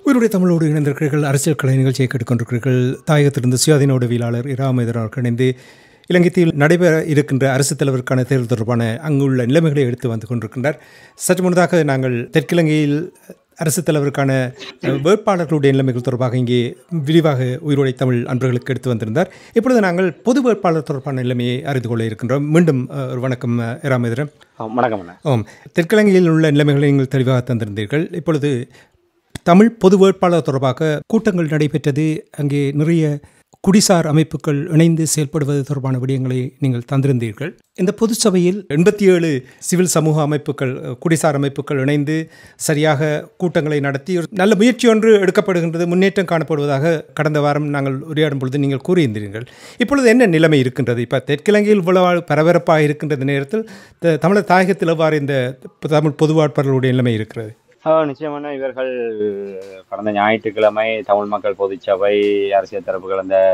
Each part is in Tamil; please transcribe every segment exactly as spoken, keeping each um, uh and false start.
உயிரோடைய தமிழோடு இணைந்திருக்கிறீர்கள். அரசியல் கலை நிகழ்ச்சியை கேட்டுக்கொண்டிருக்கிறீர்கள். தாயகத்திலிருந்து சுயாதீன உடவியலாளர் இராமேதர் அவர்கள் இணைந்து இலங்கையில் நடைபெற இருக்கின்ற அரசுத் தலைவருக்கான தேர்தல் தொடர்பான அங்குள்ள நிலைமைகளை எடுத்து வந்து கொண்டிருக்கின்றார். சற்று முன்னதாக நாங்கள் தெற்கிலங்கையில் அரசுத் தலைவருக்கான வேட்பாளர்களுடைய நிலைமைகள் தொடர்பாக இங்கே விரிவாக உயிரோடை தமிழ் அன்பர்களுக்கு எடுத்து வந்திருந்தார். இப்பொழுது நாங்கள் பொது வேட்பாளர் தொடர்பான நிலைமையை அறிந்து கொள்ள இருக்கின்றோம். மீண்டும் ஒரு வணக்கம் இராமேதரன். வணக்கம். ஆம், தெற்கிலங்கையில் உள்ள நிலைமைகளை நீங்கள் தெளிவாக தந்திருந்தீர்கள். இப்பொழுது தமிழ் பொது வேட்பாளர் தொடர்பாக கூட்டங்கள் நடைபெற்றது. அங்கே நிறைய குடிசார் அமைப்புகள் இணைந்து செயல்படுவது தொடர்பான விடயங்களை நீங்கள் தந்திருந்தீர்கள். இந்த பொது சபையில் எண்பத்தி ஏழு சிவில் சமூக அமைப்புகள், குடிசார் அமைப்புகள் இணைந்து சரியாக கூட்டங்களை நடத்தி ஒரு நல்ல முயற்சி ஒன்று எடுக்கப்படுகின்றது, முன்னேற்றம் காணப்படுவதாக கடந்த வாரம் நாங்கள் உரையாடும் பொழுது நீங்கள் கூறியிருந்தீர்கள். இப்பொழுது என்ன நிலைமை இருக்கின்றது? இப்போ தெற்கிலங்கையில் இவ்வளவு பரபரப்பாக இருக்கின்ற நேரத்தில் தமிழர் தாயகத்தில் எவ்வாறு இந்த தமிழ் பொது வேட்பாளர்களுடைய நிலைமை இருக்கிறது? நிச்சயமான இவர்கள் கடந்த ஞாயிற்றுக்கிழமை தமிழ் மக்கள் பொதுச்சபை அரசியல் தரப்புகள் அந்த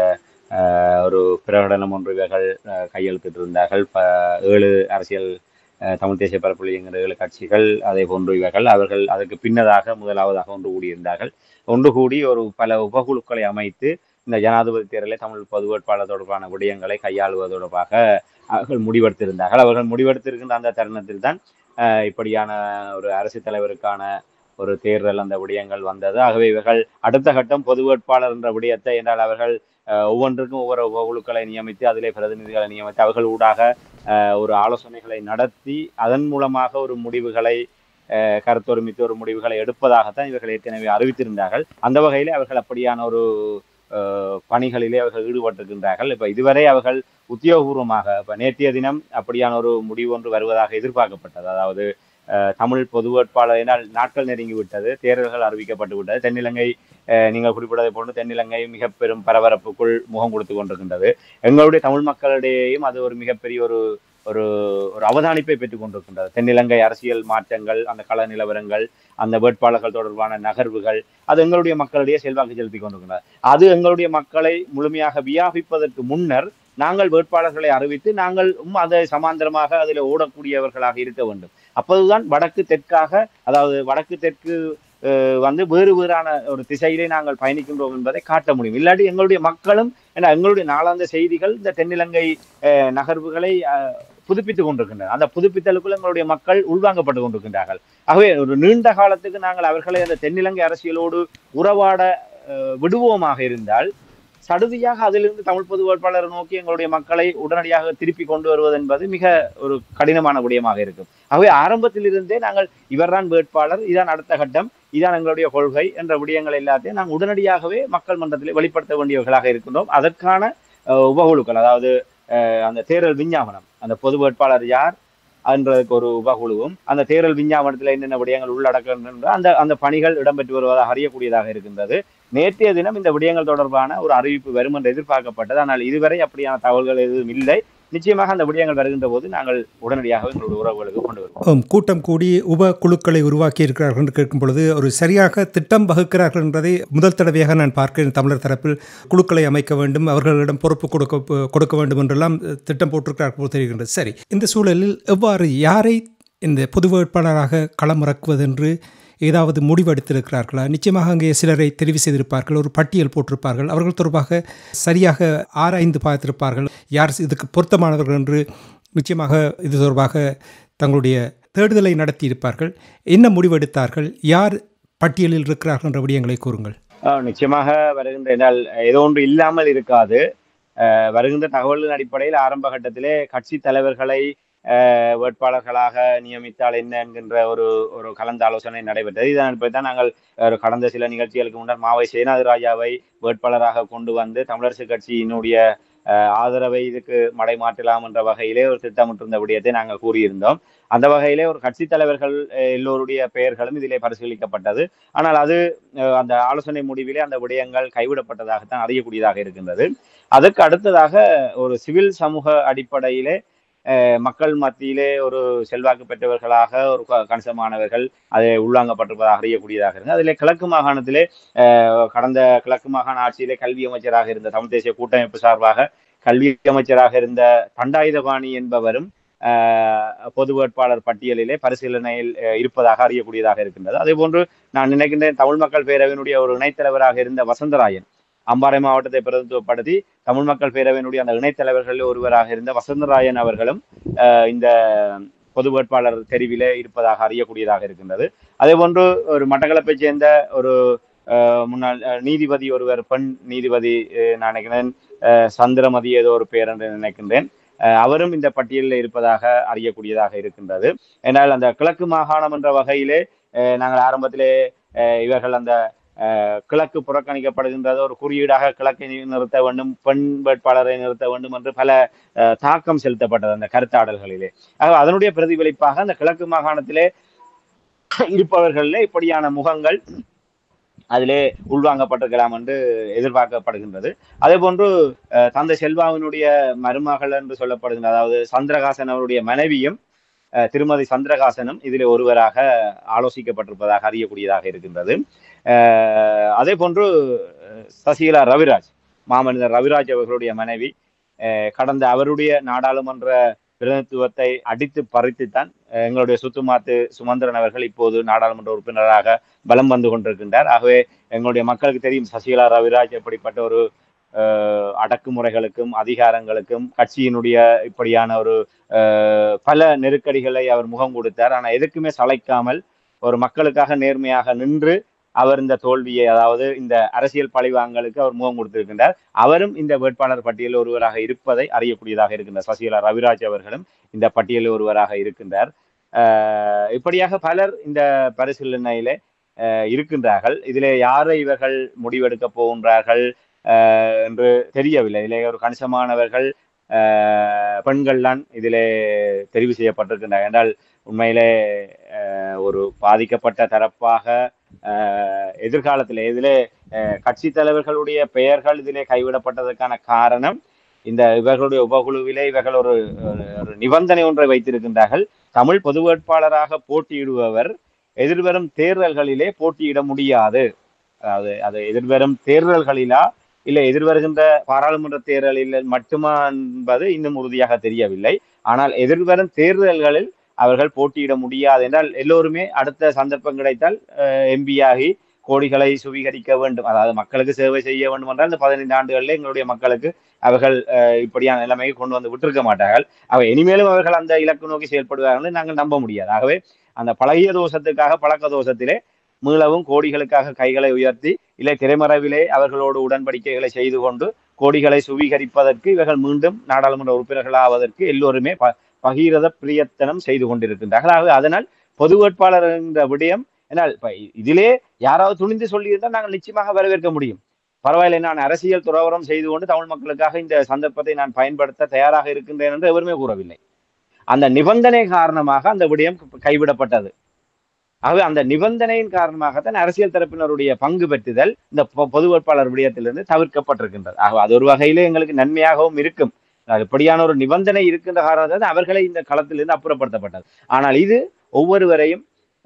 ஒரு பிரகடனம் ஒன்று இவர்கள் கையெழுத்திட்டு இருந்தார்கள். ஏழு அரசியல் தமிழ் தேசிய பரப்புலி என்கிற ஏழு கட்சிகள், அதே போன்று இவர்கள் அவர்கள் அதற்கு பின்னதாக முதலாவதாக ஒன்று கூடியிருந்தார்கள். ஒன்று கூடி ஒரு பல உபகுழுக்களை அமைத்து இந்த ஜனாதிபதி தேர்தலில் தமிழ் பொது வேட்பாளர் தொடர்பான விடயங்களை கையாளுவது தொடர்பாக அவர்கள் முடிவெடுத்திருந்தார்கள். அவர்கள் முடிவெடுத்திருக்கின்ற அந்த தருணத்தில் தான் இப்படியான ஒரு அரசு தலைவருக்கான ஒரு தேர்தல் அந்த விடயங்கள் வந்தது. ஆகவே இவர்கள் அடுத்த கட்டம் பொது வேட்பாளர் என்ற விடயத்தை என்றால் அவர்கள் ஒவ்வொன்றுக்கும் ஒவ்வொரு குழுக்களை நியமித்து அதிலே பிரதிநிதிகளை நியமித்து அவர்கள் ஊடாக ஒரு ஆலோசனைகளை நடத்தி அதன் மூலமாக ஒரு முடிவுகளை கருத்தொருமித்து ஒரு முடிவுகளை எடுப்பதாகத்தான் இவர்கள் ஏற்கனவே அறிவித்திருந்தார்கள். அந்த வகையிலே அவர்கள் அப்படியான ஒரு பணிகளிலே அவர்கள் ஈடுபட்டிருக்கின்றார்கள். இப்ப இதுவரை அவர்கள் உத்தியோகபூர்வமாக இப்ப நேற்றைய தினம் அப்படியான ஒரு முடிவு ஒன்று வருவதாக எதிர்பார்க்கப்பட்டது. அதாவது தமிழ் பொது வேட்பாளர் என்னால் நாட்கள் நெருங்கி விட்டது, தேர்தல்கள் அறிவிக்கப்பட்டு விட்டது. தென்னிலங்கை நீங்கள் குறிப்பிட்டதை போன்று தென்னிலங்கை மிக பெரும் பரபரப்புக்குள் முகம் கொடுத்து கொண்டிருக்கின்றது. எங்களுடைய தமிழ் மக்களிடையேயும் அது ஒரு மிகப்பெரிய ஒரு ஒரு ஒரு அவதானிப்பை பெற்றுக் கொண்டிருக்கின்றது. தென்னிலங்கை அரசியல் மாற்றங்கள், அந்த கள நிலவரங்கள், அந்த வேட்பாளர்கள் தொடர்பான நகர்வுகள் அது எங்களுடைய மக்களிடையே செல்வாக்கு செலுத்தி கொண்டிருக்கின்றது. அது எங்களுடைய மக்களை முழுமையாக வியாபிப்பதற்கு முன்னர் நாங்கள் வேட்பாளர்களை அறிவித்து நாங்கள் அதை சமாந்தரமாக அதில் ஓடக்கூடியவர்களாக இருக்க வேண்டும். அப்போதுதான் வடக்கு தெற்காக, அதாவது வடக்கு தெற்கு வந்து வேறு வேறான ஒரு திசையிலே நாங்கள் பயணிக்கின்றோம் என்பதை காட்ட முடியும். இல்லாட்டி எங்களுடைய மக்களும் ஏன்னா எங்களுடைய நாளாந்த செய்திகள் இந்த தென்னிலங்கை நகர்வுகளை புதுப்பித்துக் கொண்டிருக்கின்றனர். அந்த புதுப்பித்தலுக்குள் எங்களுடைய மக்கள் உள்வாங்கப்பட்டு கொண்டிருக்கின்றார்கள். ஆகவே ஒரு நீண்ட காலத்துக்கு நாங்கள் அவர்களை அந்த தென்னிலங்கை அரசியலோடு உறவாட விடுவோமாக இருந்தால் சடுதியாக அதிலிருந்து தமிழ் பொது வேட்பாளரை நோக்கி எங்களுடைய மக்களை உடனடியாக திருப்பி கொண்டு வருவது என்பது மிக ஒரு கடினமான விடயமாக இருக்கும். ஆகவே ஆரம்பத்திலிருந்தே நாங்கள் இவர்தான் வேட்பாளர், இதான் அடுத்த கட்டம், இதான் எங்களுடைய கொள்கை என்ற விடயங்கள் எல்லாத்தையும் நாங்கள் உடனடியாகவே மக்கள் மன்றத்தில் வெளிப்படுத்த வேண்டியவர்களாக இருக்கின்றோம். அதற்கான உபகுழுக்கள், அதாவது அந்த தேர்தல் விஞ்ஞாபனம், அந்த பொது வேட்பாளர் யார் என்றதுக்கு ஒரு உபகுழுவும் அந்த தேர்தல் விஞ்ஞாபனத்தில் என்னென்ன விடயங்கள் உள்ளடக்க அந்த அந்த பணிகள் இடம்பெற்று வருவதாக அறியக்கூடியதாக இருக்கின்றது. நேற்றைய தினம் இந்த விடயங்கள் தொடர்பான ஒரு அறிவிப்பு வரும் என்று எதிர்பார்க்கப்பட்டது. ஆனால் இதுவரை அப்படியான தகவல்கள் எதுவும் இல்லை. நிச்சயமாக அந்த விடயங்கள் வருகின்ற போது நாங்கள் உடனடியாக எங்களுடைய உறவுகளுக்கு கொண்டு வருவோம். கூட்டம் கூடி உப குழுக்களை உருவாக்கி இருக்கிறார்கள் என்று கேட்கும் பொழுது ஒரு சரியாக திட்டம் வகுக்கிறார்கள் என்பதை முதல் தடவையாக நான் பார்க்கிறேன். தமிழர் தரப்பில் குழுக்களை அமைக்க வேண்டும், அவர்களிடம் பொறுப்பு கொடுக்க கொடுக்க வேண்டும் என்றெல்லாம் திட்டம் போட்டிருக்கிறார்கள் போல் தெரிகின்றது. சரி, இந்த சூழலில் எவ்வாறு யாரை இந்த பொது வேட்பாளராக களமிறக்குவது என்று ஏதாவது முடிவெடுத்திருக்கிறார்களா? நிச்சயமாக அங்கே சிலரை தெரிவு செய்திருப்பார்கள், ஒரு பட்டியல் போட்டிருப்பார்கள், அவர்கள் தொடர்பாக சரியாக ஆராய்ந்து பார்த்திருப்பார்கள், யார் இதுக்கு பொருத்தமானவர்கள் என்று நிச்சயமாக இது தொடர்பாக தங்களுடைய தேடுதலை நடத்தி இருப்பார்கள். என்ன முடிவெடுத்தார்கள்? யார் பட்டியலில் இருக்கிறார்கள் என்ற விடயங்களை கூறுங்கள். நிச்சயமாக வருகின்ற என்றால் ஏதோ ஒன்று இல்லாமல் இருக்காது. வருகின்ற தகவலின் அடிப்படையில் ஆரம்ப கட்டத்திலே கட்சி தலைவர்களை வேட்பாளர்களாக நியமித்தால் என்ன என்கின்ற ஒரு ஒரு கலந்த ஆலோசனை நடைபெற்றது. இதன் அடிப்படையில் தான் நாங்கள் கடந்த சில நிகழ்ச்சிகளுக்கு முன்னர் மாவை சேனாதிராஜாவை வேட்பாளராக கொண்டு வந்து தமிழரசு கட்சியினுடைய ஆதரவை இதுக்கு மடை மாற்றலாம் என்ற வகையிலே ஒரு திட்டமிட்டிருந்த விடயத்தை நாங்கள் கூறியிருந்தோம். அந்த வகையிலே ஒரு கட்சி தலைவர்கள் எல்லோருடைய பெயர்களும் இதிலே பரிசீலிக்கப்பட்டது. ஆனால் அது அந்த ஆலோசனை முடிவிலே அந்த விடயங்கள் கைவிடப்பட்டதாகத்தான் அறியக்கூடியதாக இருக்கின்றது. அதற்கு அடுத்ததாக ஒரு சிவில் சமூக அடிப்படையிலே மக்கள் மத்தியிலே ஒரு செல்வாக்கு பெற்றவர்களாக ஒரு கணிசமானவர்கள் அதை உள்வாங்கப்பட்டிருப்பதாக அறியக்கூடியதாக இருந்தது. அதிலே கிழக்கு மாகாணத்திலே கடந்த கிழக்கு மாகாண ஆட்சியிலே கல்வி அமைச்சராக இருந்த தமிழ் தேசிய கூட்டமைப்பு சார்பாக கல்வி அமைச்சராக இருந்த தண்டாயுதபாணி என்பவரும் பொது வேட்பாளர் பட்டியலிலே பரிசீலனையில் இருப்பதாக அறியக்கூடியதாக இருக்கின்றது. அதே போன்று நான் நினைக்கின்றேன் தமிழ் மக்கள் பேரவையினுடைய ஒரு இணைத்தலைவராக இருந்த வசந்தராயன், அம்பாறை மாவட்டத்தை பிரதிநிதித்துவப்படுத்தி தமிழ் மக்கள் பேரவையினுடைய அந்த இணைத்தலைவர்களில் ஒருவராக இருந்த வசந்தராயன் அவர்களும் இந்த பொது வேட்பாளர் தெரிவிலே இருப்பதாக அறியக்கூடியதாக இருக்கின்றது. அதே போன்று ஒரு மட்டக்களப்பை சேர்ந்த ஒரு முன்னாள் நீதிபதி ஒருவர், பெண் நீதிபதி, நான் நினைக்கிறேன் சந்திரமதி ஏதோ ஒரு பேர் என்று நினைக்கின்றேன், அவரும் இந்த பட்டியலில் இருப்பதாக அறியக்கூடியதாக இருக்கின்றது. ஏனால் அந்த கிழக்கு மாகாணம் என்ற வகையிலே நாங்கள் ஆரம்பத்திலே இவர்கள் அந்த கிழக்கு புறக்கணிக்கப்படுகின்றது ஒரு குறியீடாக கிழக்கை நிறுத்த வேண்டும், பெண் வேட்பாளரை நிறுத்த வேண்டும் என்று பல தாக்கம் செலுத்தப்பட்டது அந்த கருத்தாடல்களிலே. ஆக அதனுடைய பிரதிபலிப்பாக அந்த கிழக்கு மாகாணத்திலே இருப்பவர்களிலே இப்படியான முகங்கள் அதிலே உள்வாங்கப்பட்டிருக்கலாம் என்று எதிர்பார்க்கப்படுகின்றது. அதே போன்று தந்தை செல்வாவினுடைய மருமகள் என்று சொல்லப்படுகின்ற, அதாவது சந்திரகாசன் அவருடைய மனைவியும் திருமதி சந்திரகாசனும் இதிலே ஒருவராக ஆலோசிக்கப்பட்டிருப்பதாக அறியக்கூடியதாக இருக்கின்றது. அதே போன்று சசிகலா ரவிராஜ், மாமனிதர் ரவிராஜ் அவர்களுடைய மனைவி, கடந்த அவருடைய நாடாளுமன்ற பிரதிநிதித்துவத்தை அடித்து பறித்துத்தான் எங்களுடைய சுத்துமாத்து சுமந்திரன் அவர்கள் இப்போது நாடாளுமன்ற உறுப்பினராக பலம் வந்து கொண்டிருக்கின்றார். ஆகவே எங்களுடைய மக்களுக்கு தெரியும் சசிகலா ரவிராஜ் எப்படிப்பட்ட ஒரு அடக்குமுறைகளுக்கும் அதிகாரங்களுக்கும் கட்சியினுடைய இப்படியான ஒரு பல நெருக்கடிகளை அவர் முகம் கொடுத்தார். ஆனால் எதுக்குமே சளைக்காமல் ஒரு மக்களுக்காக நேர்மையாக நின்று அவர் இந்த தோல்வியை, அதாவது இந்த அரசியல் பழிவாங்கலுக்கு அவர் முகம் கொடுத்திருக்கின்றார். அவரும் இந்த வேட்பாளர் பட்டியலில் ஒருவராக இருப்பதை அறியக்கூடியதாக இருக்கின்றார். சசிகலா ரவிராஜ் அவர்களும் இந்த பட்டியலில் ஒருவராக இருக்கின்றார். அஹ் இப்படியாக பலர் இந்த பரிசீலனையிலே இருக்கின்றார்கள். இதிலே யாரை இவர்கள் முடிவெடுக்க போகின்றார்கள் அஹ் என்று தெரியவில்லை. இதிலே ஒரு கணிசமானவர்கள் அஹ் பெண்கள்தான் இதிலே தெரிவு செய்யப்பட்டிருக்கின்றார் என்றால் உண்மையிலே ஒரு பாதிக்கப்பட்ட தரப்பாக அஹ் எதிர்காலத்தில் இதிலே கட்சி தலைவர்களுடைய பெயர்கள் இதிலே கைவிடப்பட்டதற்கான காரணம் இந்த இவர்களுடைய உபகுழுவிலே இவர்கள் ஒரு ஒரு நிபந்தனை ஒன்றை வைத்திருக்கின்றார்கள். தமிழ் பொது வேட்பாளராக போட்டியிடுபவர் எதிர்வரும் தேர்தல்களிலே போட்டியிட முடியாது. அதாவது அது எதிர்வரும் தேர்தல்களிலா இல்லை எதிர்வருகின்ற பாராளுமன்ற தேர்தலில் மட்டுமா என்பது இன்னும் உறுதியாக தெரியவில்லை. ஆனால் எதிர்வரும் தேர்தல்களில் அவர்கள் போட்டியிட முடியாது என்றால் எல்லோருமே அடுத்த சந்தர்ப்பம் கிடைத்தால் எம்பி ஆகி கோடிகளை சுவீகரிக்க வேண்டும், அதாவது மக்களுக்கு சேவை செய்ய வேண்டும் என்றால் இந்த பதினைந்து ஆண்டுகளில் எங்களுடைய மக்களுக்கு அவர்கள் இப்படியான நிலைமையை கொண்டு வந்து விட்டிருக்க மாட்டார்கள். அவை இனிமேலும் அவர்கள் அந்த இலக்கு நோக்கி செயல்படுவார்கள் நாங்கள் நம்ப முடியாது. ஆகவே அந்த பழகிய தோஷத்துக்காக பழக்க தோஷத்திலே மீளவும் கோடிகளுக்காக கைகளை உயர்த்தி இல்லை திரைமறைவிலே அவர்களோடு உடன்படிக்கைகளை செய்து கொண்டு கோடிகளை சுவீகரிப்பதற்கு இவர்கள் மீண்டும் நாடாளுமன்ற உறுப்பினர்கள் ஆவதற்கு எல்லோருமே ப பகீரத பிரியத்தனம் செய்து கொண்டிருக்கின்றார்கள். ஆகவே அதனால் பொது வேட்பாளர் என்ற விடயம் என்னால் இப்ப இதிலே யாராவது துணிந்து சொல்லியிருந்தால் நாங்கள் நிச்சயமாக வரவேற்க முடியும். பரவாயில்லை, நான் அரசியல் துறவரம் செய்து கொண்டு தமிழ் மக்களுக்காக இந்த சந்தர்ப்பத்தை நான் பயன்படுத்த தயாராக இருக்கின்றேன் என்று எவருமே கூறவில்லை. அந்த நிபந்தனை காரணமாக அந்த விடயம் கைவிடப்பட்டது. ஆகவே அந்த நிபந்தனையின் காரணமாகத்தான் அரசியல் தரப்பினருடைய பங்கு பெற்றுதல் இந்த பொது வேட்பாளர் விடயத்திலிருந்து தவிர்க்கப்பட்டிருக்கின்றது. ஆகவே அது ஒரு வகையிலே எங்களுக்கு நன்மையாகவும் இருக்கும். இப்படியான ஒரு நிபந்தனை இருக்கின்ற காரணத்தால் அவர்களை இந்த களத்திலிருந்து அப்புறப்படுத்தப்பட்டது. ஆனால் இது ஒவ்வொருவரையும்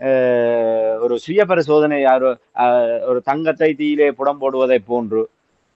ஒரு சுய பரிசோதனை, ஒரு தங்கத்தை தீயிலே புடம் போடுவதை போன்று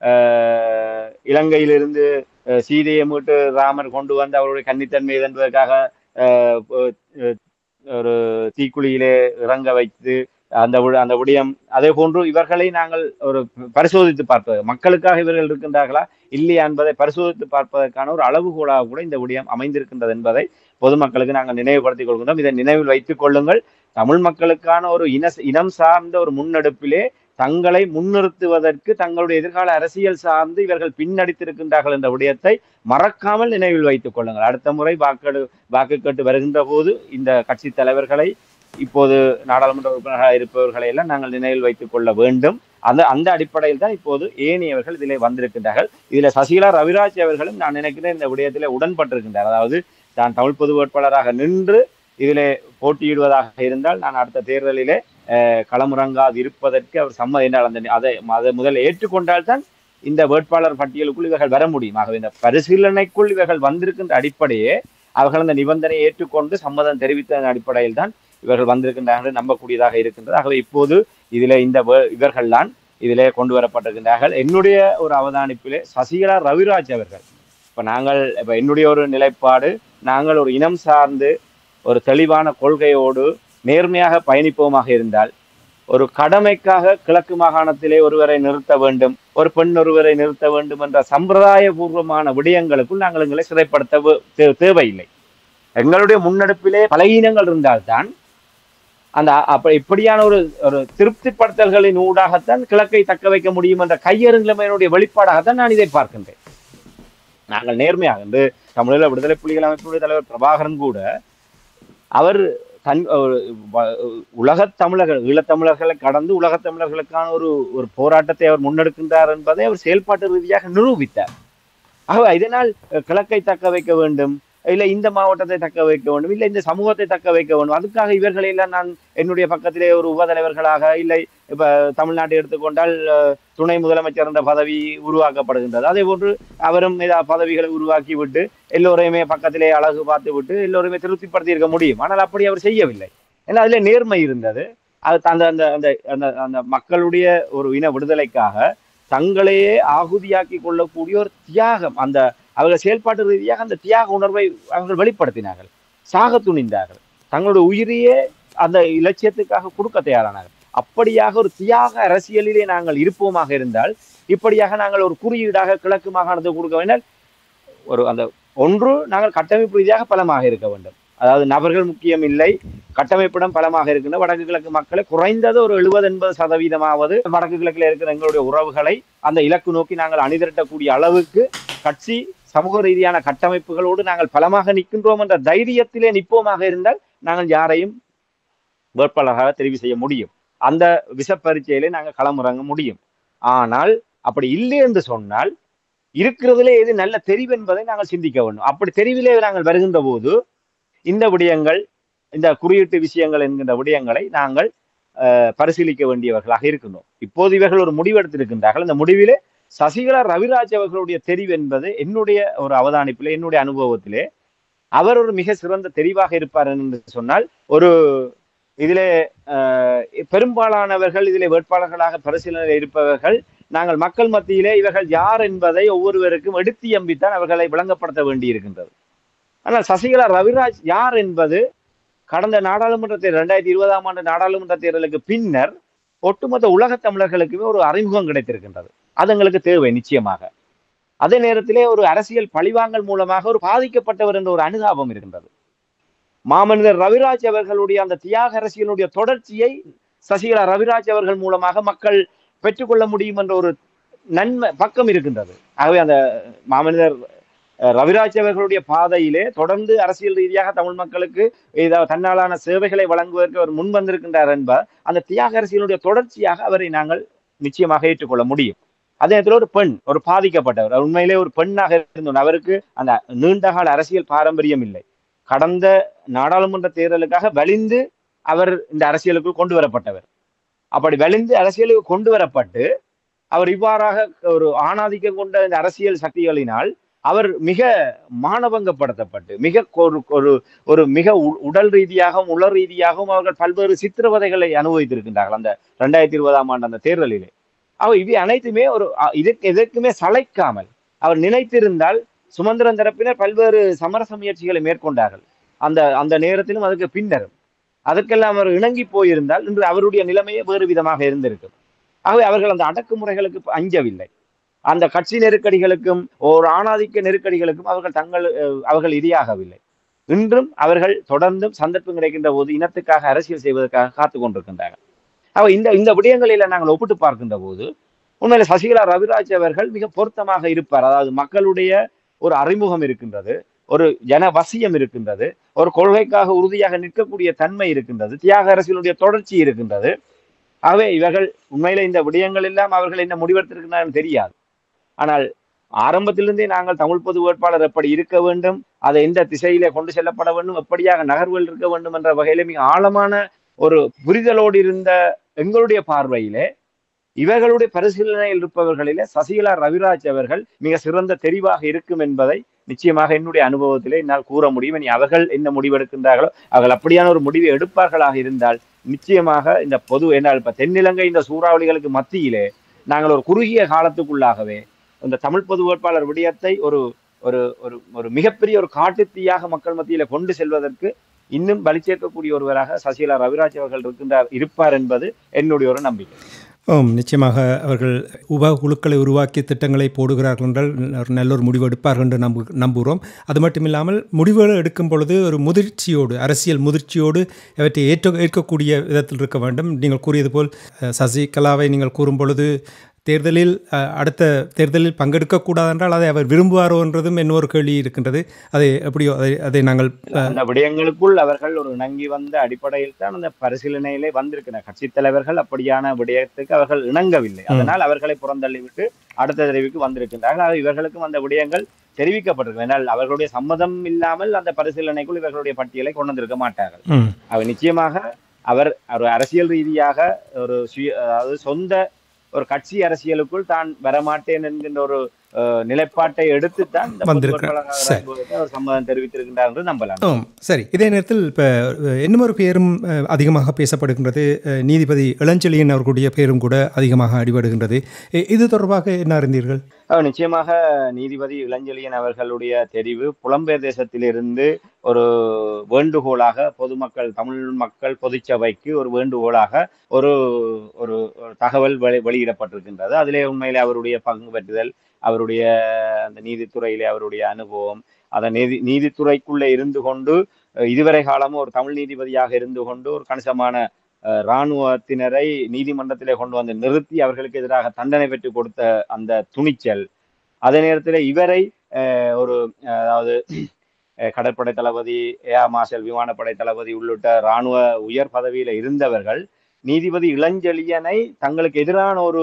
அஹ் இலங்கையிலிருந்து சீதையை மீட்டு ராமர் கொண்டு வந்து அவருடைய கன்னித்தன்மை என்பதற்காக அஹ் ஒரு தீக்குழியிலே இறங்க வைத்து அந்த அந்த விடயம், அதே போன்று இவர்களை நாங்கள் ஒரு பரிசோதித்து பார்ப்பது, மக்களுக்காக இவர்கள் இருக்கின்றார்களா இல்லையா என்பதை பரிசோதித்து பார்ப்பதற்கான ஒரு அளவுகோலாக கூட இந்த விடயம் அமைந்திருக்கின்றது என்பதை பொதுமக்களுக்கு நாங்கள் நினைவுபடுத்திக் கொள்கின்றோம். இதை நினைவில் வைத்துக் கொள்ளுங்கள். தமிழ் மக்களுக்கான ஒரு இன இனம் சார்ந்த ஒரு முன்னெடுப்பிலே தங்களை முன்னிறுத்துவதற்கு தங்களுடைய எதிர்கால அரசியல் சார்ந்து இவர்கள் பின்னடித்திருக்கின்றார்கள் என்ற விடயத்தை மறக்காமல் நினைவில் வைத்துக் கொள்ளுங்கள். அடுத்த முறை வாக்கெடு வாக்கு கேட்டு வருகின்ற போது இந்த கட்சி தலைவர்களை, இப்போது நாடாளுமன்ற உறுப்பினர்களாக இருப்பவர்களை எல்லாம் நாங்கள் நினைவில் வைத்துக் கொள்ள வேண்டும். அந்த அந்த அடிப்படையில் தான் இப்போது ஏனையவர்கள் இதிலே வந்திருக்கின்றார்கள். இதுல சசிகலா ரவிராஜ் அவர்களும் நான் நினைக்கிறேன் இந்த விடயத்திலே உடன்பட்டிருக்கின்றார். அதாவது தான் தமிழ் பொது வேட்பாளராக நின்று இதிலே போட்டியிடுவதாக இருந்தால் நான் அடுத்த தேர்தலிலே அஹ் களமுறங்காது இருப்பதற்கு அவர் சம்மதம் என்றால் அந்த அதை அதை முதல் ஏற்றுக்கொண்டால்தான் இந்த வேட்பாளர் பட்டியலுக்குள் இவர்கள் வர முடியும். ஆகவே இந்த பரிசீலனைக்குள் இவர்கள் வந்திருக்கின்ற அடிப்படையே அவர்கள் அந்த நிபந்தனையை ஏற்றுக்கொண்டு சம்மதம் தெரிவித்த அடிப்படையில் தான் இவர்கள் வந்திருக்கின்றார்கள் நம்பக்கூடியதாக இருக்கின்றது. ஆகவே இப்போது இதிலே இந்த இவர்கள் தான் இதிலே கொண்டு வரப்பட்டிருக்கின்றார்கள். என்னுடைய ஒரு அவதானிப்பிலே சசிகலா ரவிராஜ் அவர்கள் இப்ப நாங்கள் இப்ப என்னுடைய ஒரு நிலைப்பாடு, நாங்கள் ஒரு இனம் சார்ந்து ஒரு தெளிவான கொள்கையோடு நேர்மையாக பயணிப்போமாக இருந்தால், ஒரு கடமைக்காக கிழக்கு மாகாணத்திலே ஒருவரை நிறுத்த வேண்டும், ஒரு பெண் ஒருவரை நிறுத்த வேண்டும் என்ற சம்பிரதாய பூர்வமான விடயங்களுக்குள் நாங்கள் எங்களை சிறைப்படுத்த வே- தே- தேவையில்லை. எங்களுடைய முன்னெடுப்பிலே பலகீனங்கள் இருந்தால்தான் அந்த அப்ப இப்படியான ஒரு ஒரு திருப்திப்படுத்தல்களின் ஊடாகத்தான் கிழக்கை தக்க வைக்க முடியும் என்ற கையெழுநிலைமையினுடைய வெளிப்பாடாகத்தான் நான் இதை பார்க்கின்றேன். நாங்கள் நேர்மையாக இன்று தமிழீழ விடுதலை புலிகள் அமைப்பினுடைய தலைவர் பிரபாகரன் கூட அவர் தன் ஒரு வ- உலகத் தமிழர்கள் ஈழத்தமிழர்களை கடந்து உலகத் தமிழர்களுக்கான ஒரு ஒரு போராட்டத்தை அவர் முன்னெடுக்கின்றார் என்பதை அவர் செயல்பாட்டு ரீதியாக நிரூபித்தார். ஆகவே இதனால் அஹ், கிழக்கை தக்க வைக்க வேண்டும், இல்ல இந்த மாவட்டத்தை தக்க வைக்க வேண்டும், இல்ல இந்த சமூகத்தை தக்க வைக்க வேண்டும், அதுக்காக இவர்களை எல்லாம் நான் என்னுடைய பக்கத்திலே ஒரு உபதலைவர்களாக, இல்லை இப்ப தமிழ்நாட்டை எடுத்துக்கொண்டால் அஹ், துணை முதலமைச்சர் என்ற பதவி உருவாக்கப்படுகின்றது. அதே போன்று அவரும் ஏதா பதவிகளை உருவாக்கி விட்டு எல்லோரையுமே பக்கத்திலே அழகு பார்த்து விட்டு எல்லோருமே திருப்திப்படுத்தி இருக்க முடியும். ஆனால் அப்படி அவர் செய்யவில்லை. ஏன்னா அதுல நேர்மை இருந்தது. அது அந்த அந்த அந்த அந்த அந்த மக்களுடைய ஒரு இன விடுதலைக்காக தங்களையே ஆகுதியாக்கி கொள்ளக்கூடிய ஒரு தியாகம், அந்த அவர்கள் செயல்பாட்டு ரீதியாக அந்த தியாக உணர்வை அவர்கள் வெளிப்படுத்தினார்கள், சாக துணிந்தார்கள், தங்களுடைய உயிரையே அந்த இலட்சியத்துக்காக கொடுக்க தயாரானார்கள். அப்படியாக ஒரு தியாக அரசியலிலே நாங்கள் இருப்போமாக இருந்தால், இப்படியாக நாங்கள் ஒரு குறியீடாக கிழக்கு மாகாணத்துக்கு கொடுக்க வேண்டால், ஒரு அந்த ஒன்று நாங்கள் கட்டமைப்பு ரீதியாக பலமாக இருக்க வேண்டும். அதாவது நபர்கள் முக்கியம் இல்லை, கட்டமைப்பிடம் பலமாக இருக்கின்ற வடக்கு கிழக்கு மக்களை குறைந்தது ஒரு எழுபது எண்பது சதவீதமாவது வடக்கு கிழக்கில் இருக்கிற எங்களுடைய உறவுகளை அந்த இலக்கு நோக்கி நாங்கள் அணிதிரட்டக்கூடிய அளவுக்கு கட்சி சமூக ரீதியான கட்டமைப்புகளோடு நாங்கள் பலமாக நிற்கின்றோம் என்ற தைரியத்திலே நிற்போமாக இருந்தால் நாங்கள் யாரையும் வேட்பாளராக தெரிவு செய்ய முடியும். அந்த விஷ பரீட்சையிலே நாங்கள் களமிறங்க முடியும். ஆனால் அப்படி இல்லை என்று சொன்னால் இருக்கிறதுலே எது நல்ல தெரிவு என்பதை நாங்கள் சிந்திக்க வேண்டும். அப்படி தெரிவிலே நாங்கள் வருகின்ற போது இந்த விடயங்கள், இந்த குறியீட்டு விஷயங்கள் என்கின்ற விடயங்களை நாங்கள் அஹ், பரிசீலிக்க வேண்டியவர்களாக இருக்கின்றோம். இப்போது இவர்கள் ஒரு முடிவெடுத்திருக்கின்றார்கள். இந்த முடிவிலே சசிகலா ரவிராஜ் அவர்களுடைய தெரிவு என்பது என்னுடைய ஒரு அவதானிப்பிலே, என்னுடைய அனுபவத்திலே அவர் ஒரு மிக சிறந்த தெரிவாக இருப்பார் என்று சொன்னால், ஒரு இதிலே அஹ், பெரும்பாலானவர்கள் இதிலே வேட்பாளர்களாக பரிசீலனையில் இருப்பவர்கள் நாங்கள் மக்கள் மத்தியிலே இவர்கள் யார் என்பதை ஒவ்வொருவருக்கும் எடுத்து எம்பித்தான் அவர்களை விளங்கப்படுத்த வேண்டி இருக்கின்றது. ஆனால் சசிகலா ரவிராஜ் யார் என்பது கடந்த நாடாளுமன்ற தேர்தல் இரண்டாயிரத்தி இருபதாம் ஆண்டு நாடாளுமன்ற தேர்தலுக்கு பின்னர் ஒட்டுமொத்த உலக தமிழர்களுக்குமே ஒரு அறிமுகம் கிடைத்திருக்கின்றது. அது எங்களுக்கு தேவை நிச்சயமாக. அதே நேரத்திலே ஒரு அரசியல் பழிவாங்கல் மூலமாக ஒரு பாதிக்கப்பட்டவர் என்ற ஒரு அனுதாபம் இருக்கின்றது. மாமனிதர் ரவிராஜ் அவர்களுடைய அந்த தியாக அரசியலுடைய தொடர்ச்சியை சசிகலா ரவிராஜ் அவர்கள் மூலமாக மக்கள் பெற்றுக்கொள்ள முடியும் என்ற ஒரு நன்மை பக்கம் இருக்கின்றது. ஆகவே அந்த மாமனிதர் அஹ், ரவிராஜ் அவர்களுடைய பாதையிலே தொடர்ந்து அரசியல் ரீதியாக தமிழ் மக்களுக்கு ஏதாவது தன்னாலான சேவைகளை வழங்குவதற்கு அவர் முன் வந்திருக்கின்றார் என்பார். அந்த தியாக அரசியலுடைய தொடர்ச்சியாக அவரை நாங்கள் நிச்சயமாக ஏற்றுக்கொள்ள முடியும். அதே நேரத்தில் ஒரு பெண், ஒரு பாதிக்கப்பட்டவர், அவர் உண்மையிலே ஒரு பெண்ணாக இருந்தோம். அவருக்கு அந்த நீண்டகால அரசியல் பாரம்பரியம் இல்லை. கடந்த நாடாளுமன்ற தேர்தலுக்காக வலிந்து அவர் இந்த அரசியலுக்குள் கொண்டு வரப்பட்டவர். அப்படி வலிந்து அரசியலுக்கு கொண்டு வரப்பட்டு அவர் இவ்வாறாக ஒரு ஆணாதிக்கம் கொண்ட இந்த அரசியல் சக்திகளினால் அவர் மிக மானபங்கப்படுத்தப்பட்டு மிக ஒரு ஒரு ஒரு மிக உ- உடல் ரீதியாகவும் உள ரீதியாகவும் அவர்கள் பல்வேறு சித்திரவதைகளை அனுபவித்திருக்கின்றார்கள் அந்த இரண்டாயிரத்தி இருபதாம் ஆண்டு அந்த தேர்தலிலே. அவர் இவை அனைத்துமே ஒரு அ- இதற்கு எதற்குமே சளைக்காமல் அவர் நினைத்திருந்தால் சுமந்திரன் தரப்பினர் பல்வேறு சமரச முயற்சிகளை மேற்கொண்டார்கள் அந்த அந்த நேரத்திலும் அதுக்கு பின்னரும். அதற்கெல்லாம் அவர் இணங்கி போயிருந்தால் இன்று அவருடைய நிலைமையே வேறு விதமாக இருந்திருக்கும். ஆகவே அவர்கள் அந்த அடக்குமுறைகளுக்கு அஞ்சவில்லை. அந்த கட்சி நெருக்கடிகளுக்கும் ஒரு ஆணாதிக்க நெருக்கடிகளுக்கும் அவர்கள் தங்கள் அஹ், அவர்கள் இரையாகவில்லை. இன்றும் அவர்கள் தொடர்ந்தும் சந்தர்ப்பம் கிடைக்கின்ற போது இனத்துக்காக அரசியல் செய்வதற்காக காத்து கொண்டிருக்கின்றார்கள். அவ இந்த இந்த விடயங்களில நாங்கள் ஒப்பிட்டு பார்க்கின்ற போது உண்மையில சசிகலா ரவிராஜ் அவர்கள் மிக பொருத்தமாக இருப்பார். அதாவது மக்களுடைய ஒரு அறிமுகம் இருக்கின்றது, ஒரு ஜனவசியம் இருக்கின்றது, ஒரு கொள்கைக்காக உறுதியாக நிற்கக்கூடிய தன்மை இருக்கின்றது, தியாக அரசியலுடைய தொடர்ச்சி இருக்கின்றது. ஆகவே இவர்கள் உண்மையில இந்த விடயங்கள் எல்லாம் அவர்கள் என்ன முடிவெடுத்திருக்கிறார்கள் தெரியாது. ஆனால் ஆரம்பத்திலிருந்தே நாங்கள் தமிழ் பொது வேட்பாளர் எப்படி இருக்க வேண்டும், அதை எந்த திசையிலே கொண்டு செல்லப்பட வேண்டும், எப்படியாக நகர்வுகள் இருக்க வேண்டும் என்ற வகையில மிக ஆழமான ஒரு புரிதலோடு இருந்த எங்களுடைய பார்வையிலே இவர்களுடைய பரிசீலனையில் இருப்பவர்களிலே சசிகலா ரவிராஜ் அவர்கள் மிக சிறந்த தெரிவாக இருக்கும் என்பதை நிச்சயமாக என்னுடைய அனுபவத்திலே என்னால் கூற முடியும். இனி அவர்கள் என்ன முடிவெடுக்கின்றார்களோ அவர்கள் அப்படியான ஒரு முடிவை எடுப்பார்களாக இருந்தால் நிச்சயமாக இந்த பொது என்னால் இப்ப தென்னிலங்கை இந்த சூறாவளிகளுக்கு மத்தியிலே நாங்கள் ஒரு குறுகிய காலத்துக்குள்ளாகவே இந்த தமிழ் பொது வேட்பாளர் விடயத்தை ஒரு ஒரு ஒரு ஒரு மிகப்பெரிய ஒரு காட்டுத்தீயாக மக்கள் மத்தியில கொண்டு செல்வதற்கு இன்னும் வலி சேர்க்கக்கூடிய ஒருவராக சசிகலா ரவிராஜ் அவர்கள் இருக்கின்றார் இருப்பார் என்பது என்னுடைய ஒரு நம்பிக்கை. ஆம், நிச்சயமாக அவர்கள் உப குழுக்களை உருவாக்கி திட்டங்களை போடுகிறார்கள் என்றால் ஒரு நல்ல ஒரு முடிவு எடுப்பார்கள் என்று நம்பு நம்புகிறோம். அது மட்டும் இல்லாமல் முடிவுகள் எடுக்கும் பொழுது ஒரு முதிர்ச்சியோடு, அரசியல் முதிர்ச்சியோடு அவற்றை ஏற்ற ஏற்கக்கூடிய விதத்தில் இருக்க வேண்டும். நீங்கள் கூறியது போல் அஹ், சசிகலாவை நீங்கள் கூறும் பொழுது தேர்தலில் அஹ், அடுத்த தேர்தலில் பங்கெடுக்கக்கூடாது என்றால் அதை அவர் விரும்புவாரோ என்றதும் இன்னொரு கேள்வி இருக்கின்றது. அதை எப்படியோ அதை அதை நாங்கள் அஹ், அந்த விடயங்களுக்குள் அவர்கள் ஒரு இணங்கி வந்த அடிப்படையில் தான் அந்த பரிசீலனையிலே வந்திருக்கிற கட்சித் தலைவர்கள் அப்படியான விடயத்துக்கு அவர்கள் இணங்கவில்லை. ம், அதனால் அவர்களை புறந்தள்ளிவிட்டு அடுத்த தெரிவுக்கு வந்திருக்கின்றார்கள். ஆக இவர்களுக்கும் அந்த விடயங்கள் தெரிவிக்கப்பட்டிருக்கு. ஏனால் அவர்களுடைய சம்மதம் இல்லாமல் அந்த பரிசீலனைக்குள் இவர்களுடைய பட்டியலை கொண்டு வந்திருக்க மாட்டார்கள். ம், அவர் நிச்சயமாக அவர் ஒரு அரசியல் ரீதியாக ஒரு சுய அதாவது சொந்த ஒரு கட்சி அரசியலுக்குள் தான் வரமாட்டேன் என்கின்ற ஒரு அஹ், நிலைப்பாட்டை எடுத்துத்தான் இந்த பொது வந்திருக்கிறார். வேட்பாளராக சரி. வருவதற்கு அவர் சம்மதம் தெரிவித்திருக்கின்றார் என்று நம்பலாம். ஆம், சரி. இதே நேரத்தில் இப்போ இன்னொரு பெயரும் அஹ், அதிகமாக பேசப்படுகின்றது. அஹ், நீதிபதி இளஞ்செழியன் அவர்களுடைய பெயரும் கூட அதிகமாக அடிபடுகின்றது. இ- இது தொடர்பாக என்ன அறிந்தீர்கள்? அஹ் நிச்சயமாக நீதிபதி இளஞ்செழியன் அவர்களுடைய தெரிவு புலம்பெயர் தேசத்திலிருந்து ஒரு வேண்டுகோளாக பொதுமக்கள் தமிழ் மக்கள் பொதுச்சபைக்கு ஒரு வேண்டுகோளாக ஒரு ஒரு ஒரு தகவல் வெளி வெளியிடப்பட்டிருக்கின்றது. அதிலே உண்மையிலே அவருடைய பங்கு பெற்றுதல், அவருடைய அந்த நீதித்துறையிலே அவருடைய அனுபவம், அந்த நீதி நீதித்துறைக்குள்ளே இருந்து கொண்டு அஹ், இதுவரை காலமும் ஒரு தமிழ் நீதிபதியாக இருந்து கொண்டு ஒரு கணிசமான அஹ், இராணுவத்தினரை நீதிமன்றத்திலே கொண்டு வந்து நிறுத்தி அவர்களுக்கு எதிராக தண்டனை பெற்றுக் கொடுத்த அந்த துணிச்சல், அதே நேரத்தில் இவரை அஹ், ஒரு அஹ், அதாவது அஹ், கடற்படை தளபதி, ஏர் மார்ஷல் விமானப்படை தளபதி உள்ளிட்ட இராணுவ உயர் பதவியில இருந்தவர்கள் நீதிபதி இளஞ்செழியனை தங்களுக்கு எதிரான ஒரு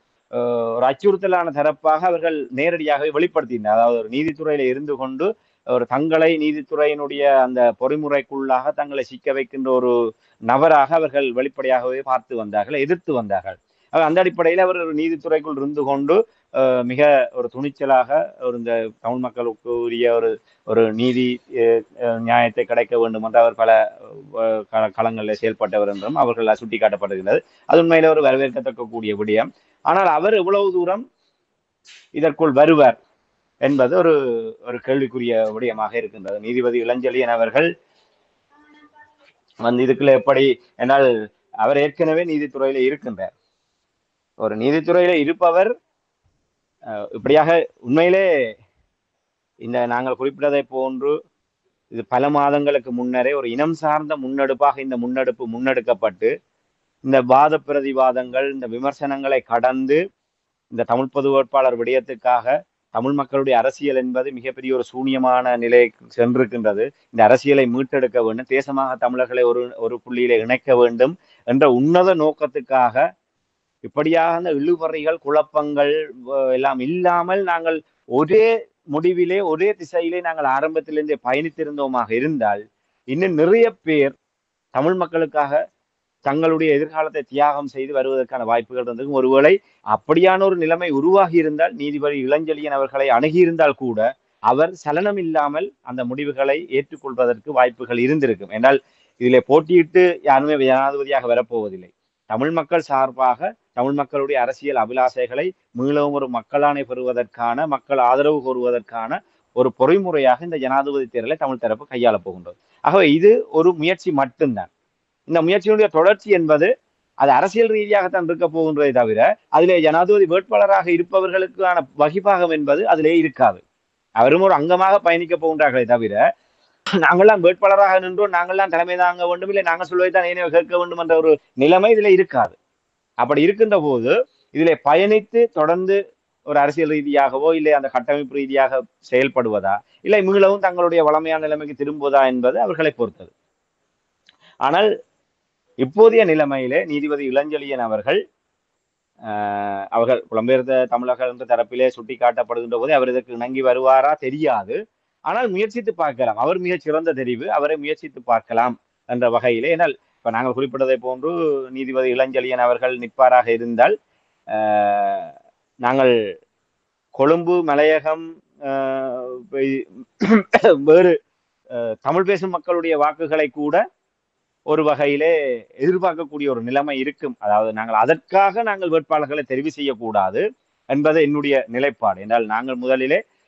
அஹ், ஒரு அச்சுறுத்தலான தரப்பாக அவர்கள் நேரடியாகவே வெளிப்படுத்தினார். அதாவது ஒரு நீதித்துறையில இருந்து கொண்டு ஒரு தங்களை நீதித்துறையினுடைய அந்த பொறிமுறைக்குள்ளாக தங்களை சிக்க வைக்கின்ற ஒரு நபராக அவர்கள் வெளிப்படையாகவே பார்த்து வந்தார்கள், எதிர்த்து வந்தார்கள். ஆக அந்த அடிப்படையில் அவர் ஒரு நீதித்துறைக்குள் இருந்து கொண்டு அஹ், மிக ஒரு துணிச்சலாக ஒரு இந்த தமிழ் மக்களுக்கு உரிய ஒரு ஒரு நீதி அஹ், அஹ், நியாயத்தை கிடைக்க வேண்டும் என்று அவர் பல அஹ், கள- களங்களில் செயல்பட்டவர் என்றும் அவர்கள் சுட்டிக்காட்டப்படுகின்றது. அது உண்மையில ஒரு வரவேற்கத்தக்க கூடிய விடயம். ஆனால் அவர் எவ்வளவு தூரம் இதற்குள் வருவார் என்பது ஒரு ஒரு கேள்விக்குரிய விடயமாக இருக்கின்றது. நீதிபதி இளஞ்செழியன் அவர்கள் வந்து இதுக்குள்ள எப்படி, என்னால் அவர் ஏற்கனவே நீதித்துறையில இருக்கின்றார். ஒரு நீதித்துறையில இருப்பவர் அஹ், இப்படியாக உண்மையிலே இந்த நாங்கள் குறிப்பிட்டதை போன்று இது பல மாதங்களுக்கு முன்னரே ஒரு இனம் சார்ந்த முன்னெடுப்பாக இந்த முன்னெடுப்பு முன்னெடுக்கப்பட்டு இந்த வாத பிரதிவாதங்கள், இந்த விமர்சனங்களை கடந்து இந்த தமிழ் பொது வேட்பாளர் விடயத்துக்காக தமிழ் மக்களுடைய அரசியல் என்பது மிகப்பெரிய ஒரு சூனியமான நிலைக்கு சென்றிருக்கின்றது. இந்த அரசியலை மீட்டெடுக்க வேண்டும், தேசமாக தமிழர்களை ஒரு ஒரு புள்ளியில இணைக்க வேண்டும் என்ற உன்னத நோக்கத்துக்காக இப்படியாக அந்த இழுபறிகள், குழப்பங்கள் அஹ், எல்லாம் இல்லாமல் நாங்கள் ஒரே முடிவிலே ஒரே திசையிலே நாங்கள் ஆரம்பத்திலிருந்தே பயணித்திருந்தோமாக இருந்தால் இன்னும் நிறைய பேர் தமிழ் மக்களுக்காக தங்களுடைய எதிர்காலத்தை தியாகம் செய்து வருவதற்கான வாய்ப்புகள் இருந்திருக்கும். ஒருவேளை அப்படியான ஒரு நிலைமை உருவாகி இருந்தால் நீதிபதி இளஞ்செழியன் அவர்களை அணுகியிருந்தால் கூட அவர் சலனம் இல்லாமல் அந்த முடிவுகளை ஏற்றுக்கொள்வதற்கு வாய்ப்புகள் இருந்திருக்கும். என்றால் இதிலே போட்டியிட்டு யாருமே ஜனாதிபதியாக வரப்போவதில்லை. தமிழ் மக்கள் சார்பாக தமிழ் மக்களுடைய அரசியல் அபிலாசைகளை மீளவும் ஒரு மக்களாணை பெறுவதற்கான, மக்கள் ஆதரவு கோருவதற்கான ஒரு பொறிமுறையாக இந்த ஜனாதிபதி தேர்தலை தமிழ் தரப்பு கையாளப் போகின்றது. ஆகவே இது ஒரு முயற்சி மட்டும்தான். இந்த முயற்சியினுடைய தொடர்ச்சி என்பது அது அரசியல் ரீதியாகத்தான் இருக்க போகின்றதை தவிர அதிலே ஜனாதிபதி வேட்பாளராக இருப்பவர்களுக்கான வகிபாகம் என்பது அதிலே இருக்காது. அவரும் ஒரு அங்கமாக பயணிக்க போகின்றார்களே தவிர நாங்கள்லாம் வேட்பாளராக நின்றோம், நாங்கள்லாம் தலைமை தாங்க வேண்டும், இல்லை நாங்கள் சொல்வதைத்தான் ஏனைய கேட்க வேண்டும் என்ற ஒரு நிலைமை இதில் இருக்காது. அப்படி இருக்கின்ற போது இதிலே பயணித்து தொடர்ந்து ஒரு அரசியல் ரீதியாகவோ இல்லை அந்த கட்டமைப்பு ரீதியாக செயல்படுவதா, இல்லை மீளவும் தங்களுடைய வளமையான நிலைமைக்கு திரும்புவதா என்பது அவர்களை பொறுத்தது. ஆனால் இப்போதைய நிலைமையிலே நீதிபதி இளஞ்செழியன் அவர்கள் ஆஹ் அவர்கள் புலம்பெயர்ந்த தமிழர்கள் என்ற தரப்பிலே சுட்டி காட்டப்படுகின்ற போது அவர் இதற்கு இணங்கி வருவாரா தெரியாது. ஆனால் முயற்சித்து பார்க்கலாம், அவர் மிகச் சிறந்த தெரிவு, அவரை முயற்சித்து பார்க்கலாம் என்ற வகையிலே. ஏனால் இப்ப நாங்கள் குறிப்பிட்டதை போன்று நீதிபதி இளஞ்செழியன் அவர்கள் நிற்பாராக இருந்தால் ஆஹ் நாங்கள் கொழும்பு, மலையகம், வேறு தமிழ் பேசும் மக்களுடைய வாக்குகளை கூட ஒரு வகையிலே எதிர்பார்க்கக்கூடிய ஒரு நிலைமை இருக்கும். அதாவது நாங்கள் அதற்காக நாங்கள் வேட்பாளர்களை தெரிவு செய்யக்கூடாது என்பது என்னுடைய நிலைப்பாடு. என்றால் நாங்கள் முதலிலே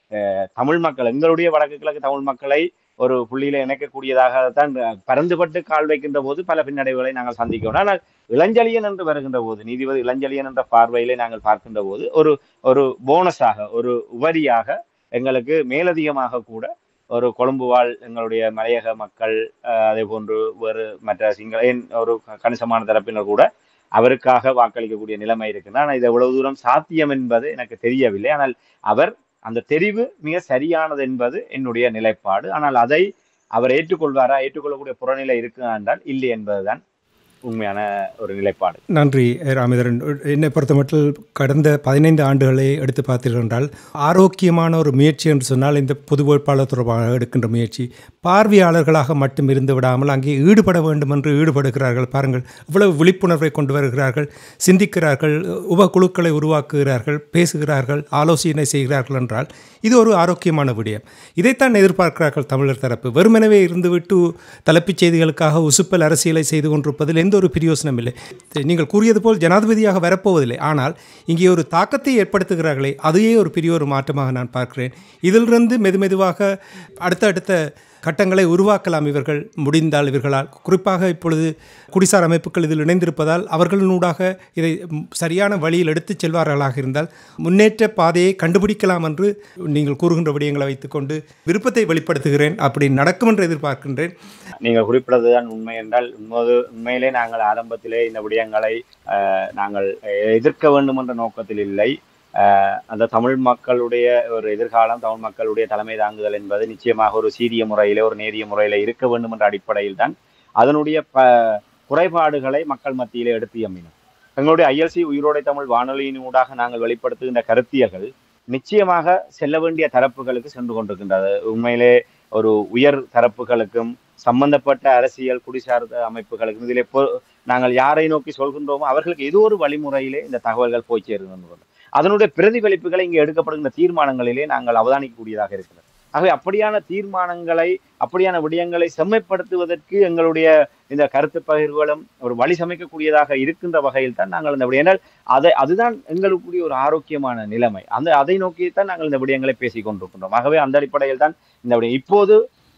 தமிழ் மக்கள், எங்களுடைய வடக்கு கிழக்கு தமிழ் மக்களை ஒரு புள்ளியில இணைக்கக்கூடியதாகத்தான் பரந்துபட்டு கால் வைக்கின்ற போது பல பின்னடைவுகளை நாங்கள் சந்திக்கிறோம். ஆனால் இளஞ்சலியன் என்று வருகின்ற போது, நீதிபதி இளஞ்சலியன் என்ற பார்வையிலே நாங்கள் பார்க்கின்ற போது ஒரு ஒரு போனஸாக, ஒரு உபரியாக எங்களுக்கு மேலதிகமாக கூட ஒரு கொழும்பு வாழ் எங்களுடைய மலையக மக்கள், அதே போன்று வேறு மற்ற சிங்கள ஒரு கணிசமான தரப்பினர் கூட அவருக்காக வாக்களிக்கக்கூடிய நிலைமை இருக்குன்னா, ஆனால் இது எவ்வளவு தூரம் சாத்தியம் என்பது எனக்கு தெரியவில்லை. ஆனால் அவர் அந்த தெரிவு மிக சரியானது என்பது என்னுடைய நிலைப்பாடு. ஆனால் அதை அவர் ஏற்றுக்கொள்வாரா, ஏற்றுக்கொள்ளக்கூடிய புறநிலை இருக்குதா என்றால் இல்லை என்பதுதான் உண்மையான ஒரு நிலைப்பாடு. நன்றி ராமேந்திரன். என்னை பொறுத்தமட்டில் கடந்த பதினைந்து ஆண்டுகளை எடுத்து பார்த்தீர்கள் என்றால் ஆரோக்கியமான ஒரு முயற்சி என்று சொன்னால் இந்த பொது வேட்பாளர் தொடர்பாக எடுக்கின்ற முயற்சி, பார்வையாளர்களாக மட்டும் இருந்து விடாமல் அங்கே ஈடுபட வேண்டும் என்று ஈடுபடுகிறார்கள். பாருங்கள், இவ்வளவு விழிப்புணர்வை கொண்டு வருகிறார்கள், சிந்திக்கிறார்கள், உபகுழுக்களை உருவாக்குகிறார்கள், பேசுகிறார்கள், ஆலோசனை செய்கிறார்கள் என்றால் இது ஒரு ஆரோக்கியமான விடயம். இதைத்தான் எதிர்பார்க்கிறார்கள் தமிழர் தரப்பு. வெறுமனவே இருந்துவிட்டு தலைப்புச் செய்திகளுக்காக உசுப்பல் அரசியலை செய்து கொண்டிருப்பதில் எந்த ஒரு பிரயோசனம் இல்லை. நீங்கள் கூறியது போல் ஜனாதிபதியாக வரப்போவதில்லை, ஆனால் இங்கே ஒரு தாக்கத்தை ஏற்படுத்துகிறார்களே, அதையே ஒரு பெரிய ஒரு மாற்றமாக நான் பார்க்கிறேன். இதிலிருந்து மெதுமெதுவாக அடுத்த அடுத்த கட்டங்களை உருவாக்கலாம் இவர்கள் முடிந்தால். இவர்களால் குறிப்பாக இப்பொழுது குடிசார் அமைப்புகள் இதில் இணைந்திருப்பதால் அவர்களினூடாக இதை சரியான வழியில் எடுத்துச் செல்வார்களாக இருந்தால் முன்னேற்ற பாதையை கண்டுபிடிக்கலாம் என்று நீங்கள் கூறுகின்ற விடயங்களை வைத்துக்கொண்டு விருப்பத்தை வெளிப்படுத்துகிறேன். அப்படி நடக்கும் என்று எதிர்பார்க்கின்றேன். நீங்கள் குறிப்பிடுவதுதான் உண்மை என்றால் உண்மைது உண்மையிலே நாங்கள் ஆரம்பத்திலே இந்த விடயங்களை நாங்கள் எதிர்க்க வேண்டும் என்ற நோக்கத்தில் இல்லை. அந்த தமிழ் மக்களுடைய ஒரு எதிர்காலம், தமிழ் மக்களுடைய தலைமை தாங்குதல் என்பது நிச்சயமாக ஒரு சீரிய முறையிலே, ஒரு நேரிய முறையில இருக்க வேண்டும் என்ற அடிப்படையில் தான் அதனுடைய ப குறைபாடுகளை மக்கள் மத்தியிலே எடுத்து எம்பினோம். எங்களுடைய ஐஎல்சி உயிரோடை தமிழ் வானொலியினூடாக நாங்கள் வெளிப்படுத்துகின்ற கருத்தியல்கள் நிச்சயமாக செல்ல வேண்டிய தரப்புகளுக்கு சென்று கொண்டிருக்கின்றது. உண்மையிலே ஒரு உயர் தரப்புகளுக்கும் சம்பந்தப்பட்ட அரசியல் குடிசார் அமைப்புகளுக்கும் இதிலே நாங்கள் யாரை நோக்கி சொல்கின்றோமோ அவர்களுக்கு ஏதோ ஒரு வழிமுறையிலே இந்த தகவல்கள் போய் சேருகின்றன. அதனுடைய பிரதிபலிப்புகளை இங்கே எடுக்கப்படுகின்ற தீர்மானங்களிலே நாங்கள் அவதானிக்கக்கூடியதாக இருக்கிறது. ஆகவே அப்படியான தீர்மானங்களை, அப்படியான விடயங்களை செம்மைப்படுத்துவதற்கு எங்களுடைய இந்த கருத்து பகிர்வுகளும் ஒரு வழி சமைக்கக்கூடியதாக இருக்கின்ற வகையில் தான் நாங்கள் இந்த விடயங்கள் அதை அதுதான் எங்களுக்குரிய ஒரு ஆரோக்கியமான நிலைமை. அந்த அதை நோக்கித்தான் நாங்கள் இந்த விடயங்களை பேசிக் கொண்டிருக்கின்றோம். ஆகவே அந்த அடிப்படையில் தான் இந்த விடயம் இப்போது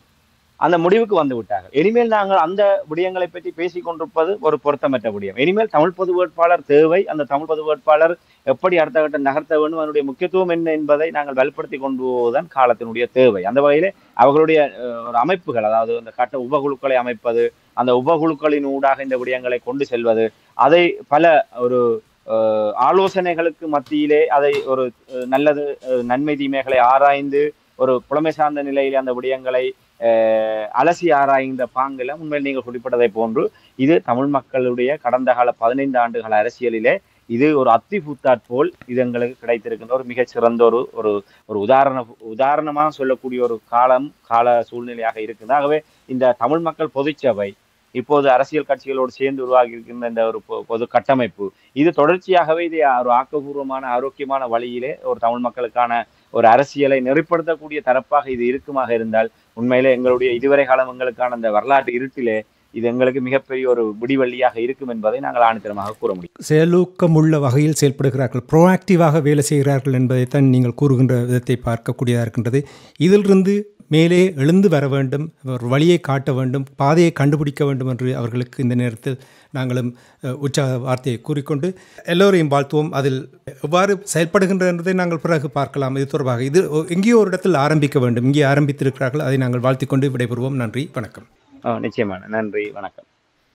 அந்த முடிவுக்கு வந்து விட்டார்கள். இனிமேல் நாங்கள் அந்த விடயங்களை பற்றி பேசிக் கொண்டிருப்பது ஒரு பொருத்தமற்ற விடயம். இனிமேல் தமிழ் பொது வேட்பாளர் தேவை. அந்த தமிழ் பொது வேட்பாளர் எப்படி அடுத்த கட்ட நகர்த்த வேண்டும், அதனுடைய முக்கியத்துவம் என்ன என்பதை நாங்கள் வலுப்படுத்தி கொண்டு போவதுதான் காலத்தினுடைய தேவை. அந்த வகையிலே அவர்களுடைய ஒரு அமைப்புகள், அதாவது அந்த கட்ட உபகுழுக்களை அமைப்பது, அந்த உபகுழுக்களின் ஊடாக இந்த விடயங்களை கொண்டு செல்வது, அதை பல ஒரு ஆலோசனைகளுக்கு மத்தியிலே அதை ஒரு நல்லது நன்மை தீமைகளை ஆராய்ந்து ஒரு புலமை சார்ந்த நிலையிலே அந்த விடயங்களை அலசி ஆராய்ந்த பாங்கில உண்மையில் நீங்கள் குறிப்பிட்டதை போன்று இது தமிழ் மக்களுடைய கடந்த கால பதினைந்து ஆண்டுகால அரசியலிலே இது ஒரு அத்தி பூத்தாற் போல் இது எங்களுக்கு கிடைத்திருக்கின்ற ஒரு மிகச் சிறந்த ஒரு ஒரு ஒரு உதாரண உதாரணமாக சொல்லக்கூடிய ஒரு காலம் கால சூழ்நிலையாக இருக்குது. ஆகவே இந்த தமிழ் மக்கள் பொதுச்சபை இப்போது அரசியல் கட்சிகளோடு சேர்ந்து உருவாகி இருக்கின்ற இந்த ஒரு பொது கட்டமைப்பு இது தொடர்ச்சியாகவே இது ஒரு ஆக்கப்பூர்வமான ஆரோக்கியமான வழியிலே ஒரு தமிழ் மக்களுக்கான ஒரு அரசியலை நெறிப்படுத்தக்கூடிய தரப்பாக இது இருக்குமாக இருந்தால் உண்மையிலே எங்களுடைய இதுவரை காலம் எங்களுக்கான அந்த வரலாற்று இருட்டிலே இது எங்களுக்கு மிகப்பெரிய ஒரு விடிவள்ளியாக இருக்கும் என்பதை நாங்கள் ஆணித்தரமாக கூற முடியும். செயலூக்கமுள்ள வகையில் செயல்படுகிறார்கள், ப்ரோஆக்டிவாக வேலை செய்கிறார்கள் என்பதைத்தான் நீங்கள் கூறுகின்ற விதத்தை பார்க்கக்கூடியதாக இருக்கின்றது. இதிலிருந்து மேலே எழுந்து வர வேண்டும், ஒரு வழியை காட்ட வேண்டும், பாதையை கண்டுபிடிக்க வேண்டும் என்று அவர்களுக்கு இந்த நேரத்தில் நாங்களும் உற்சாக வார்த்தையை கூறிக்கொண்டு எல்லோரையும் வாழ்த்துவோம். அதில் எவ்வாறு செயல்படுகின்றது என்பதை நாங்கள் பிறகு பார்க்கலாம். இது தொடர்பாக இது எங்கேயோ ஒரு இடத்தில் ஆரம்பிக்க வேண்டும், இங்கே ஆரம்பித்திருக்கிறார்கள், அதை நாங்கள் வாழ்த்திக்கொண்டு விடைபெறுவோம். நன்றி, வணக்கம். நிச்சயமான நன்றி, வணக்கம்.